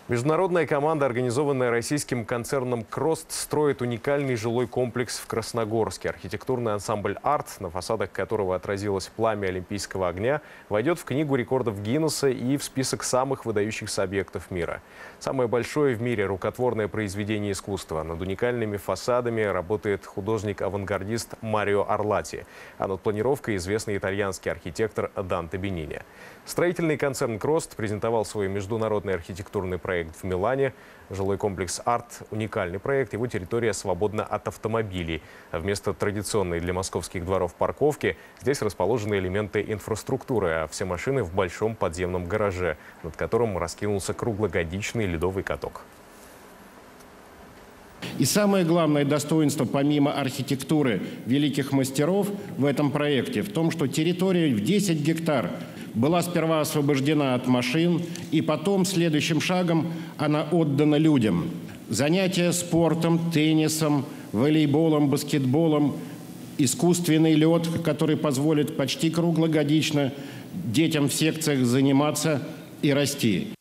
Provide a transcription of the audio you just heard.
Международная команда, организованная российским концерном «Крост», строит уникальный жилой комплекс в Красногорске. Архитектурный ансамбль «Арт», на фасадах которого отразилось пламя олимпийского огня, войдет в Книгу рекордов Гиннесса и в список самых выдающихся объектов мира. Самое большое в мире рукотворное произведение искусства. Над уникальными фасадами работает художник-авангардист Марио Арлати, а над планировкой известный итальянский архитектор Данте Бенини. Строительный концерн «Крост» презентовал свой международный архитектурный проект в Милане. Жилой комплекс «Арт» – уникальный проект. Его территория свободна от автомобилей. А вместо традиционной для московских дворов парковки здесь расположены элементы инфраструктуры, а все машины в большом подземном гараже, над которым раскинулся круглогодичный ледовый каток. И самое главное достоинство, помимо архитектуры великих мастеров в этом проекте, в том, что территория в 10 гектар была сперва освобождена от машин, и потом, следующим шагом, она отдана людям. Занятия спортом, теннисом, волейболом, баскетболом, искусственный лед, который позволит почти круглогодично детям в секциях заниматься и расти.